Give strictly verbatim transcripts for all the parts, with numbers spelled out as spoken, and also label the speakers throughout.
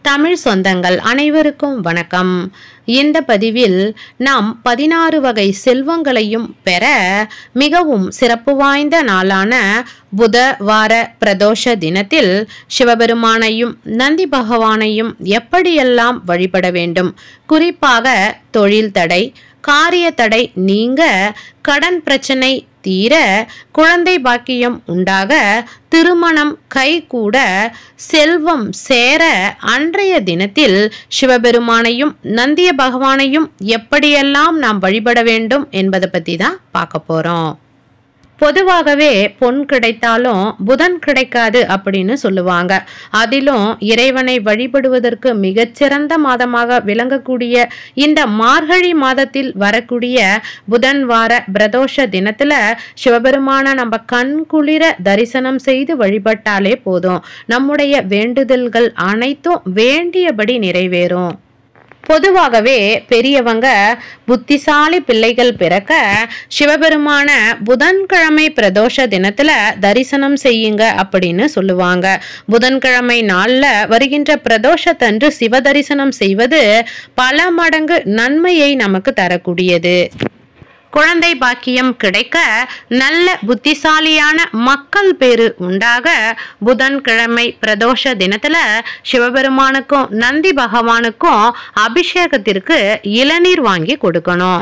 Speaker 1: தமிழ் சொந்தங்கள் அனைவருக்கும் வணக்கம். இந்த பதிவில் நாம் பதினாறு வகை செல்வங்களையும் பெற மிகவும் சிறப்பு வாய்ந்த நாளான புத வார பிரதோஷ தினத்தில் சிவபெருமானையும் நந்தி பகவானையும் எப்படியெல்லாம் வழிபட வேண்டும், குறிப்பாக தொழில் தடை, காரிய தடை நீங்க, கடன் பிரச்சனை தீர, குழந்தை பாக்கியம் உண்டாக, திருமணம் கைகூட, செல்வம் சேர அன்றைய தினத்தில் சிவபெருமானையும் நந்திய பகவானையும் எப்படியெல்லாம் நாம் வழிபட வேண்டும் என்பதை பத்தி தான் பார்க்க போறோம். பொதுவாகவே பொன் கிடைத்தாலும் புதன் கிடைக்காது அப்படின்னு சொல்லுவாங்க. அதிலும் இறைவனை வழிபடுவதற்கு மிகச்சிறந்த மாதமாக விளங்கக்கூடிய இந்த மார்கழி மாதத்தில் வரக்கூடிய புதன் வார பிரதோஷ தினத்துல சிவபெருமான நம்ம கண் குளிர தரிசனம் செய்து வழிபட்டாலே போதும், நம்முடைய வேண்டுதல்கள் அனைத்தும் வேண்டியபடி நிறைவேறும். பொதுவாகவே பெரியவங்க புத்திசாலி பிள்ளைகள் பிறக்க சிவபெருமான புதன்கிழமை பிரதோஷ தினத்துல தரிசனம் செய்யுங்க அப்படின்னு சொல்லுவாங்க. புதன்கிழமை நாள்ல வருகின்ற பிரதோஷத்தன்று சிவ தரிசனம் செய்வது பல மடங்கு நன்மையை நமக்கு தரக்கூடியது. குழந்தை பாக்கியம் கிடைக்க, நல்ல புத்திசாலியான மக்கள் பேரு உண்டாக புதன்கிழமை பிரதோஷ தினத்துல சிவபெருமானுக்கும் நந்தி பகவானுக்கும் அபிஷேகத்திற்கு இளநீர் வாங்கி கொடுக்கணும்.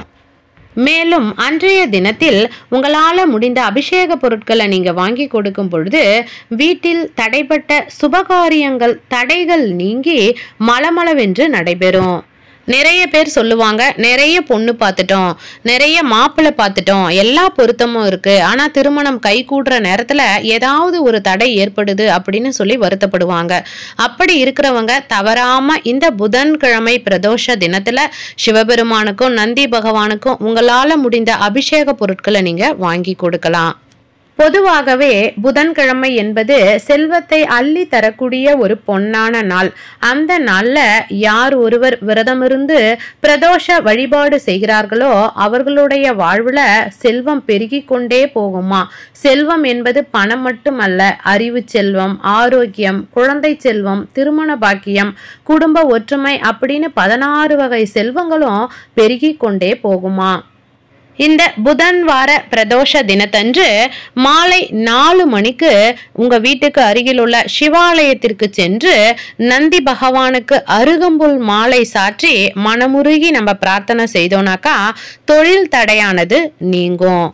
Speaker 1: மேலும் அன்றைய தினத்தில் உங்களால் முடிந்த அபிஷேக பொருட்களை நீங்க வாங்கி கொடுக்கும் பொழுது வீட்டில் தடைப்பட்ட சுபகாரியங்கள் தடைகள் நீங்கி மளமளவென்று நடைபெறும். நிறைய பேர் சொல்லுவாங்க, நிறைய பொண்ணு பார்த்துட்டோம், நிறைய மாப்பிள்ளை பார்த்துட்டோம், எல்லா பொருத்தமும் இருக்கு, ஆனா திருமணம் கை கூடுற நேரத்துல ஏதாவது ஒரு தடை ஏற்படுது அப்படின்னு சொல்லி வருத்தப்படுவாங்க. அப்படி இருக்கிறவங்க தவறாம இந்த புதன்கிழமை பிரதோஷ தினத்துல சிவபெருமானுக்கும் நந்தி பகவானுக்கும் உங்களால முடிந்த அபிஷேக பொருட்களை நீங்க வாங்கி கொடுக்கலாம். பொதுவாகவே புதன்கிழமை என்பது செல்வத்தை அள்ளி தரக்கூடிய ஒரு பொன்னான நாள். அந்த நாள்ல யார் ஒருவர் விரதமிருந்து பிரதோஷ வழிபாடு செய்கிறார்களோ அவர்களுடைய வாழ்வுல செல்வம் பெருகி கொண்டே போகுமா. செல்வம் என்பது பணம் மட்டுமல்ல, அறிவு செல்வம், ஆரோக்கியம், குழந்தை செல்வம், திருமண பாக்கியம், குடும்ப ஒற்றுமை அப்படின்னு பதினாறு வகை செல்வங்களும் பெருகி கொண்டே போகுமா. இந்த புதன் வார பிரதோஷ தினத்தன்று மாலை நாலு மணிக்கு உங்க வீட்டுக்கு அருகில் உள்ள சிவாலயத்திற்கு சென்று நந்தி பகவானுக்கு அருகம்புல் மாலை சாற்றி மனமுருகி நம்ம பிரார்த்தனை செய்தோம்னாக்கா தொழில் தடையானது நீங்கும்.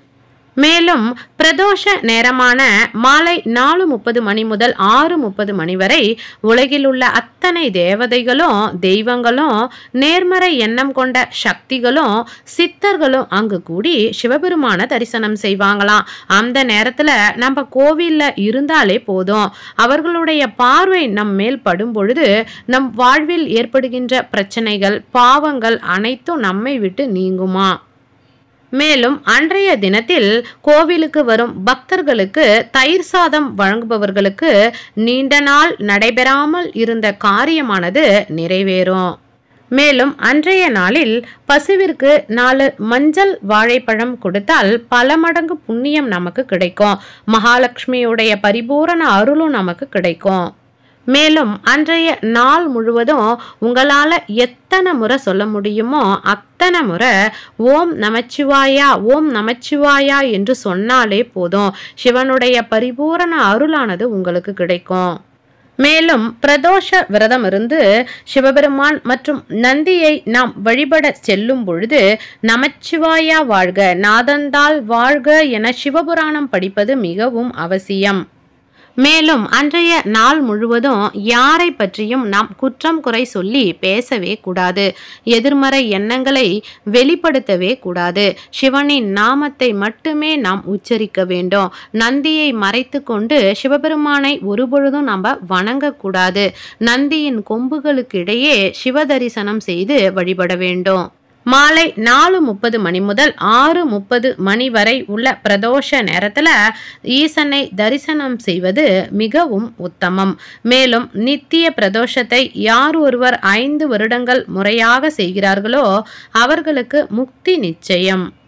Speaker 1: மேலும் பிரதோஷ நேரமான மாலை நாலு முப்பது மணி முதல் ஆறு முப்பது மணி வரை உலகில் உள்ள அத்தனை தேவதைகளும் தெய்வங்களும் நேர்மறை எண்ணம் கொண்ட சக்திகளும் சித்தர்களும் அங்கு கூடி சிவபெருமான தரிசனம் செய்வாங்களாம். அந்த நேரத்துல நம்ம கோவில்ல இருந்தாலே போதும், அவர்களுடைய பார்வை நம் மேல் படும் பொழுது நம் வாழ்வில் ஏற்படுகின்ற பிரச்சனைகள் பாவங்கள் அனைத்தும் நம்மை விட்டு நீங்குமா. மேலும் அன்றைய தினத்தில் கோவிலுக்கு வரும் பக்தர்களுக்கு தயிர் சாதம் வழங்குபவர்களுக்கு நீண்ட நாள் நடைபெறாமல் இருந்த காரியமானது நிறைவேறும். மேலும் அன்றைய நாளில் பசுவிற்கு நாலு மஞ்சள் வாழைப்பழம் கொடுத்தால் பல மடங்கு புண்ணியம் நமக்கு கிடைக்கும். மகாலட்சுமியுடைய பரிபூரண அருளும் நமக்கு கிடைக்கும். மேலும் அன்றைய நாள் முழுவதும் உங்களால எத்தனை முறை சொல்ல முடியுமோ அத்தனை முறை ஓம் நமச்சிவாயா ஓம் நமச்சிவாயா என்று சொன்னாலே போதும், சிவனுடைய பரிபூரண அருளானது உங்களுக்கு கிடைக்கும். மேலும் பிரதோஷ விரதம் இருந்து சிவபெருமான் மற்றும் நந்தியை நாம் வழிபட செல்லும் பொழுது நமச்சிவாயா வாழ்க நாதந்தால் வாழ்க என சிவபுராணம் படிப்பது மிகவும் அவசியம். மேலும் அன்றைய நாள் முழுவதும் யாரை பற்றியும் நாம் குற்றம் குறை சொல்லி பேசவே கூடாது. எதிர்மறை எண்ணங்களை வெளிப்படுத்தவே கூடாது. சிவனின் நாமத்தை மட்டுமே நாம் உச்சரிக்க வேண்டும். நந்தியை மறைத்து கொண்டு சிவபெருமானை ஒருபொழுதும் நம்ம வணங்கக்கூடாது. நந்தியின் கொம்புகளுக்கு இடையே சிவ தரிசனம் செய்து வழிபட வேண்டும். மாலை நாலு முப்பது மணி முதல் ஆறு முப்பது மணி வரை உள்ள பிரதோஷ நேரத்துல ஈசனை தரிசனம் செய்வது மிகவும் உத்தமம். மேலும் நித்திய பிரதோஷத்தை யார் ஒருவர் ஐந்து வருடங்கள் முறையாக செய்கிறார்களோ அவர்களுக்கு முக்தி நிச்சயம்.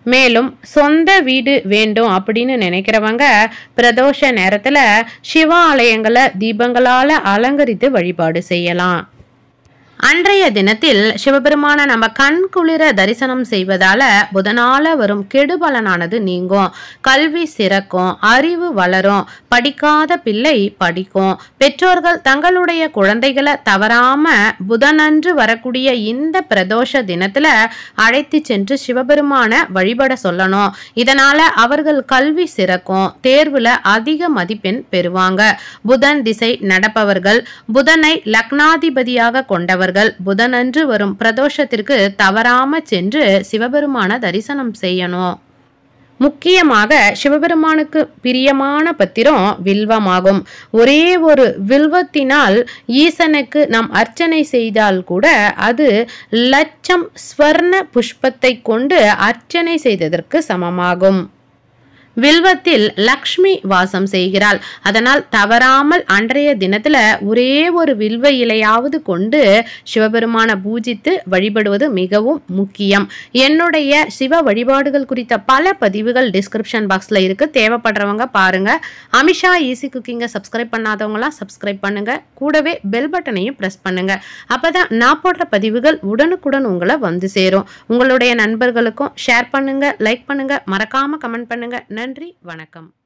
Speaker 1: மேலும் சொந்த வீடு வேண்டும் அப்படின்னு நினைக்கிறவங்க பிரதோஷ நேரத்துல சிவாலயங்களை தீபங்களால அலங்கரித்து வழிபாடு செய்யலாம். அன்றைய தினத்தில் சிவபெருமான நம்ம கண் குளிர தரிசனம் செய்வதால புதனால வரும் கெடுபலனானது நீங்கும், கல்வி சிறக்கும், அறிவு வளரும், படிக்காத பிள்ளை படிக்கும். பெற்றோர்கள் தங்களுடைய குழந்தைகளை தவறாம புதனன்று வரக்கூடிய இந்த பிரதோஷ தினத்துல அழைத்து சென்று சிவபெருமான வழிபட சொல்லணும். இதனால அவர்கள் கல்வி சிறக்கும், தேர்வுல அதிக மதிப்பெண் பெறுவாங்க. புதன் திசை நடப்பவர்கள், புதனை லக்னாதிபதியாக கொண்டவர் புதனன்று வரும் பிரதோஷத்திற்கு தவறாம சென்று சிவபெருமான தரிசனம் செய்யணும். முக்கியமாக சிவபெருமானுக்கு பிரியமான பத்திரம் வில்வமாகும். ஒரே ஒரு வில்வத்தினால் ஈசனுக்கு நாம் அர்ச்சனை செய்தால் கூட அது லட்சம் ஸ்வர்ண புஷ்பத்தை கொண்டு அர்ச்சனை செய்ததற்கு சமமாகும். வில்வத்தில் லக்ஷ்மி வாசம் செய்கிறாள். அதனால் தவறாமல் அன்றைய தினத்துல ஒரே ஒரு வில்வ இலையாவது கொண்டு சிவபெருமான பூஜித்து வழிபடுவது மிகவும் முக்கியம். என்னுடைய சிவ வழிபாடுகள் குறித்த பல பதிவுகள் டிஸ்கிரிப்ஷன் பாக்ஸ்ல இருக்கு, தேவைப்படுறவங்க பாருங்க. அமிஷா ஈஸி குக்கிங்கை சப்ஸ்கிரைப் பண்ணாதவங்களாம் சப்ஸ்கிரைப் பண்ணுங்க, கூடவே பெல் பட்டனையும் பிரஸ் பண்ணுங்க. அப்பதான் நான் போடுற பதிவுகள் உடனுக்குடன் உங்களை வந்து சேரும். உங்களுடைய நண்பர்களுக்கும் ஷேர் பண்ணுங்க, லைக் பண்ணுங்க, மறக்காம கமெண்ட் பண்ணுங்க. நன்றி, வணக்கம்.